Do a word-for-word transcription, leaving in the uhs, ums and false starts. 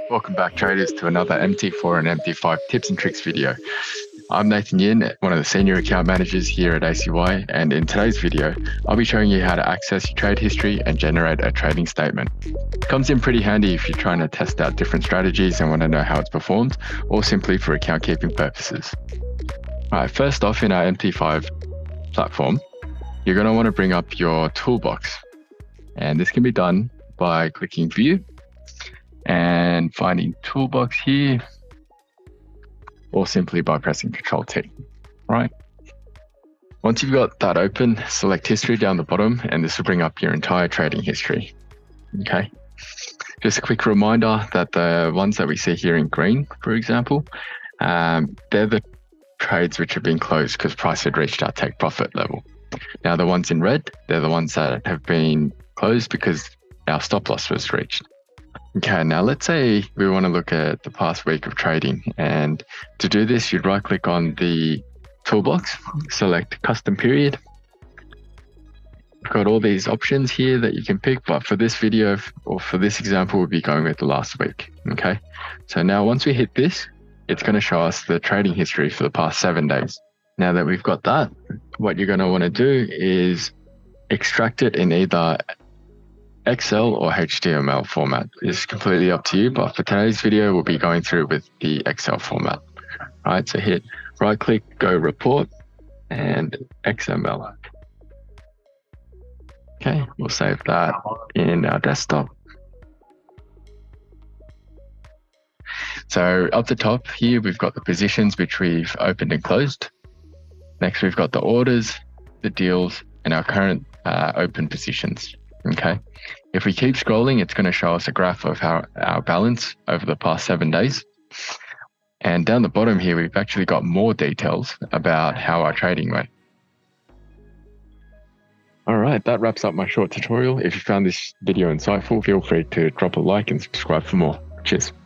Welcome back, traders, to another M T four and M T five tips and tricks video. I'm Nathan Yin, one of the senior account managers here at A C Y, and in today's video, I'll be showing you how to access your trade history and generate a trading statement. It comes in pretty handy if you're trying to test out different strategies and want to know how it's performed, or simply for account keeping purposes. All right, first off, in our M T five platform, you're going to want to bring up your toolbox, and this can be done by clicking View and finding Toolbox here, or simply by pressing Control T, right? Once you've got that open, select History down the bottom, and this will bring up your entire trading history, okay? Just a quick reminder that the ones that we see here in green, for example, um, they're the trades which have been closed because price had reached our take profit level. Now the ones in red, they're the ones that have been closed because our stop loss was reached. Okay, now let's say we want to look at the past week of trading, and to do this, you'd right click on the toolbox, select custom period. You've got all these options here that you can pick, but for this video, or for this example, we'll be going with the last week. Okay, so now once we hit this, it's going to show us the trading history for the past seven days. Now that we've got that, what you're going to want to do is extract it in either Excel or H T M L format. It's completely up to you, but for today's video, we'll be going through with the Excel format. All right, so hit right click, go report, and X M L. Okay, we'll save that in our desktop. So up the top here, we've got the positions which we've opened and closed. Next, we've got the orders, the deals, and our current uh, open positions. Okay, if we keep scrolling, it's going to show us a graph of how our balance over the past seven days. And down the bottom here, we've actually got more details about how our trading went. All right, that wraps up my short tutorial. If you found this video insightful, feel free to drop a like and subscribe for more. Cheers.